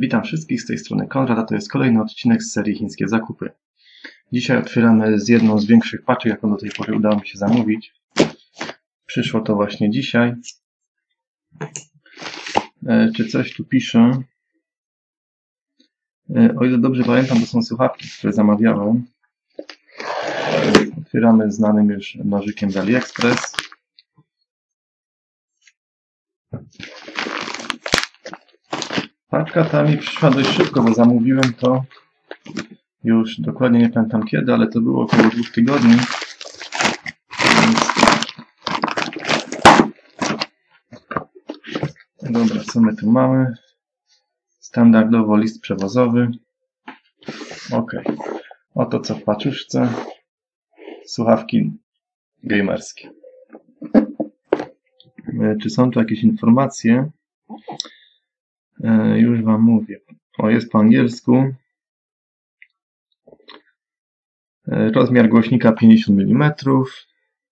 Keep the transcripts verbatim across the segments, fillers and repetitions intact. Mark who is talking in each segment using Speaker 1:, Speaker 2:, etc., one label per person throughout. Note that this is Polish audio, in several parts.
Speaker 1: Witam wszystkich, z tej strony Konrad, a to jest kolejny odcinek z serii Chińskie Zakupy. Dzisiaj otwieramy z jedną z większych paczek, jaką do tej pory udało mi się zamówić. Przyszło to właśnie dzisiaj. E, czy coś tu pisze? E, o ile dobrze pamiętam, to są słuchawki, które zamawiałem. E, otwieramy znanym już nożykiem z AliExpress. Paczka ta mi przyszła dość szybko, bo zamówiłem to już dokładnie nie pamiętam kiedy, ale to było około dwóch tygodni. Dobra, co my tu mamy? Standardowo list przewozowy. Ok. Oto co w paczuszce. Słuchawki gamerskie. Czy są tu jakieś informacje? E, już Wam mówię. O, jest po angielsku. E, rozmiar głośnika pięćdziesiąt milimetrów.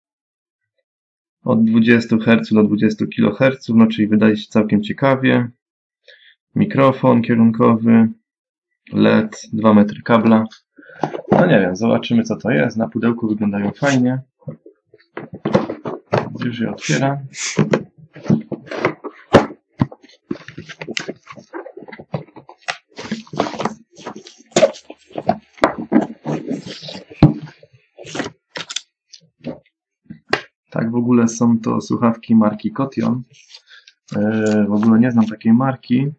Speaker 1: Od dwudziestu herców do dwudziestu kiloherców, no czyli wydaje się całkiem ciekawie. Mikrofon kierunkowy, L E D, dwa metry kabla. No nie wiem, zobaczymy co to jest. Na pudełku wyglądają fajnie. Już je otwieram. Tak, w ogóle są to słuchawki marki Kotion. Yy, w ogóle nie znam takiej marki.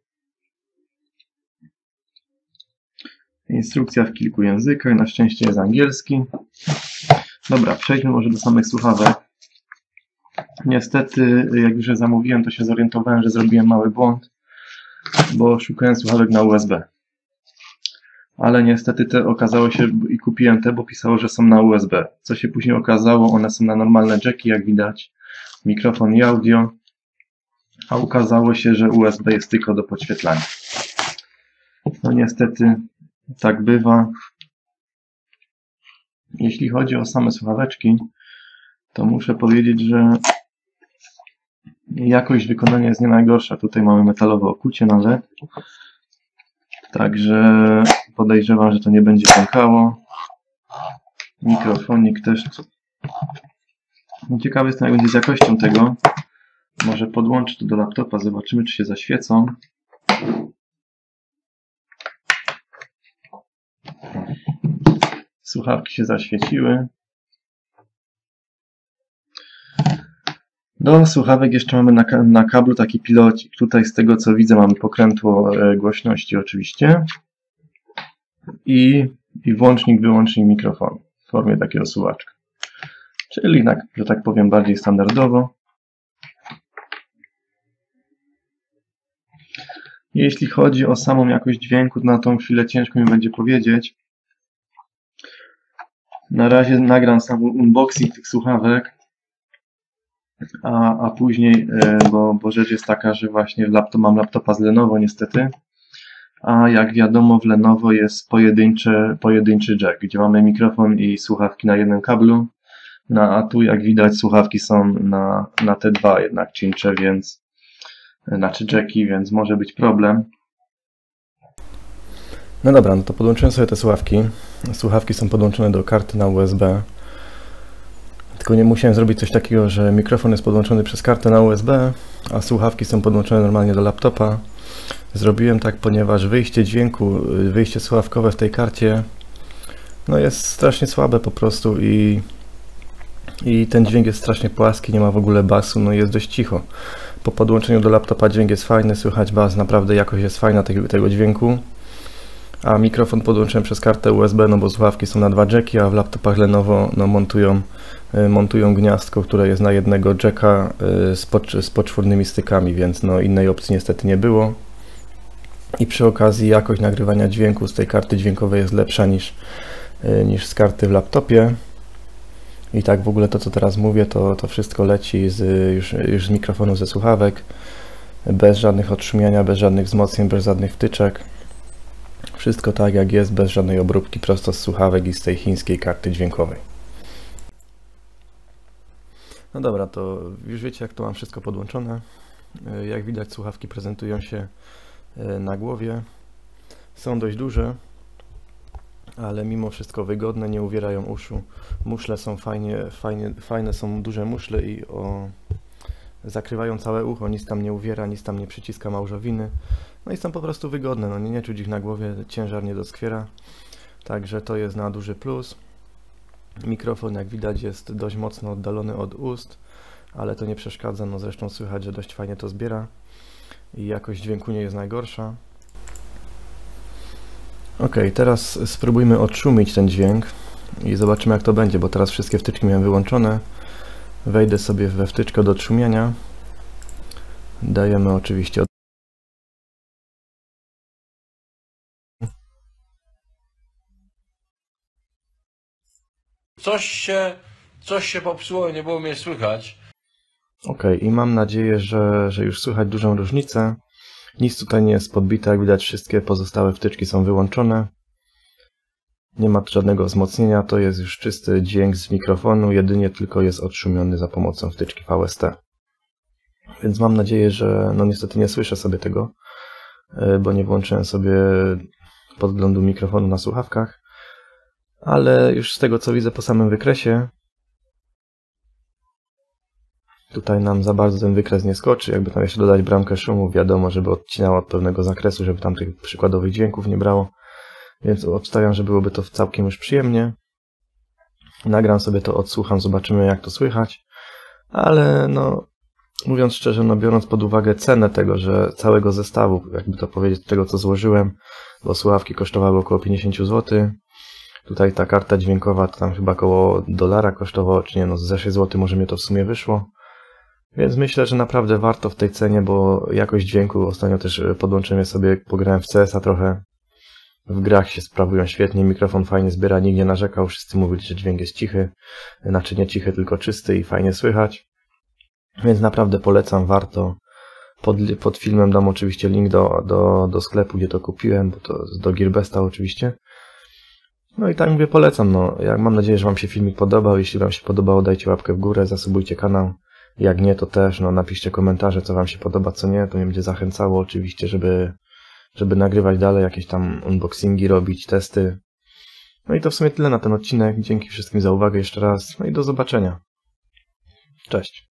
Speaker 1: Instrukcja w kilku językach, na szczęście jest angielski. Dobra, przejdźmy może do samych słuchawek. Niestety, jak już je zamówiłem, to się zorientowałem, że zrobiłem mały błąd, bo szukałem słuchawek na U S B. Ale niestety te okazało się, i kupiłem te, bo pisało, że są na U S B. Co się później okazało, one są na normalne jacki, jak widać. Mikrofon i audio. A okazało się, że U S B jest tylko do podświetlania. No niestety, tak bywa. Jeśli chodzi o same słuchaweczki, to muszę powiedzieć, że jakość wykonania jest nie najgorsza. Tutaj mamy metalowe okucie nawet. Także podejrzewam, że to nie będzie pękało. Mikrofonik też. Ciekawy jestem, jak będzie z jakością tego. Może podłączę to do laptopa, zobaczymy, czy się zaświecą. Słuchawki się zaświeciły. Do słuchawek jeszcze mamy na, na kablu taki pilocik. Tutaj z tego co widzę mamy pokrętło e, głośności oczywiście. I, i włącznik, wyłącznik mikrofonu w formie takiego słuchaczka. Czyli, tak, że tak powiem, bardziej standardowo. Jeśli chodzi o samą jakość dźwięku, na tą chwilę ciężko mi będzie powiedzieć. Na razie nagram sam unboxing tych słuchawek. A, a później, bo, bo rzecz jest taka, że właśnie w laptop, mam laptopa z Lenovo niestety, a jak wiadomo w Lenovo jest pojedynczy, pojedynczy jack, gdzie mamy mikrofon i słuchawki na jednym kablu, no, a tu jak widać słuchawki są na, na te dwa jednak cincze, więc znaczy jacki, więc może być problem.
Speaker 2: No dobra, no to podłączyłem sobie te słuchawki. Słuchawki są podłączone do karty na U S B. Tylko nie musiałem zrobić coś takiego, że mikrofon jest podłączony przez kartę na U S B, a słuchawki są podłączone normalnie do laptopa. Zrobiłem tak, ponieważ wyjście dźwięku, wyjście słuchawkowe w tej karcie no jest strasznie słabe po prostu i, i ten dźwięk jest strasznie płaski, nie ma w ogóle basu, no jest dość cicho. Po podłączeniu do laptopa dźwięk jest fajny, słychać bas, naprawdę jakość jest fajna tego, tego dźwięku. A mikrofon podłączyłem przez kartę U S B, no bo słuchawki są na dwa jacki, a w laptopach Lenovo no, montują, y, montują gniazdko, które jest na jednego jacka y, z, pod, z poczwórnymi stykami, więc no, innej opcji niestety nie było. I przy okazji jakość nagrywania dźwięku z tej karty dźwiękowej jest lepsza niż, y, niż z karty w laptopie. I tak w ogóle to co teraz mówię, to, to wszystko leci z, już, już z mikrofonu ze słuchawek, bez żadnych odszumiania, bez żadnych wzmocnień, bez żadnych wtyczek. Wszystko tak jak jest, bez żadnej obróbki, prosto z słuchawek i z tej chińskiej karty dźwiękowej. No dobra, to już wiecie jak to mam wszystko podłączone. Jak widać słuchawki prezentują się na głowie. Są dość duże, ale mimo wszystko wygodne, nie uwierają uszu. Muszle są fajnie, fajnie, fajne są duże muszle i o, zakrywają całe ucho, nic tam nie uwiera, nic tam nie przyciska małżowiny. No i są po prostu wygodne, no nie, nie czuć ich na głowie, ciężar nie doskwiera. Także to jest na duży plus. Mikrofon, jak widać, jest dość mocno oddalony od ust, ale to nie przeszkadza, no zresztą słychać, że dość fajnie to zbiera i jakość dźwięku nie jest najgorsza. Ok, teraz spróbujmy odszumić ten dźwięk i zobaczymy, jak to będzie, bo teraz wszystkie wtyczki miałem wyłączone. Wejdę sobie we wtyczkę do odszumienia. Dajemy oczywiście od...
Speaker 3: Coś się, coś się popsuło i nie było mnie słychać.
Speaker 2: Ok, i mam nadzieję, że, że już słychać dużą różnicę. Nic tutaj nie jest podbite, jak widać wszystkie pozostałe wtyczki są wyłączone. Nie ma tu żadnego wzmocnienia, to jest już czysty dźwięk z mikrofonu, jedynie tylko jest odszumiony za pomocą wtyczki V S T. Więc mam nadzieję, że no niestety nie słyszę sobie tego, bo nie włączyłem sobie podglądu mikrofonu na słuchawkach, ale już z tego, co widzę po samym wykresie, tutaj nam za bardzo ten wykres nie skoczy. Jakby tam jeszcze dodać bramkę szumu, wiadomo, żeby odcinała od pewnego zakresu, żeby tam tych przykładowych dźwięków nie brało. Więc obstawiam, że byłoby to całkiem już przyjemnie. Nagram sobie to, odsłucham, zobaczymy, jak to słychać. Ale no, mówiąc szczerze, no biorąc pod uwagę cenę tego, że całego zestawu, jakby to powiedzieć, tego co złożyłem, bo słuchawki kosztowały około pięćdziesiąt złotych. Tutaj ta karta dźwiękowa to tam chyba około dolara kosztowało, czy nie, no za sześć złotych może mi to w sumie wyszło. Więc myślę, że naprawdę warto w tej cenie, bo jakość dźwięku, ostatnio też podłączyłem sobie, pograłem w C S a trochę. W grach się sprawują świetnie, mikrofon fajnie zbiera, nikt nie narzekał, wszyscy mówili, że dźwięk jest cichy, znaczy nie cichy, tylko czysty i fajnie słychać. Więc naprawdę polecam, warto. Pod, pod filmem dam oczywiście link do, do, do sklepu, gdzie to kupiłem, bo to do Gearbesta oczywiście. No i tak mówię, polecam. No, jak mam nadzieję, że Wam się filmik podobał. Jeśli Wam się podobało, dajcie łapkę w górę, zasubujcie kanał. Jak nie, to też no, napiszcie komentarze, co Wam się podoba, co nie. To mnie będzie zachęcało oczywiście, żeby, żeby nagrywać dalej, jakieś tam unboxingi robić, testy. No i to w sumie tyle na ten odcinek. Dzięki wszystkim za uwagę jeszcze raz. No i do zobaczenia. Cześć.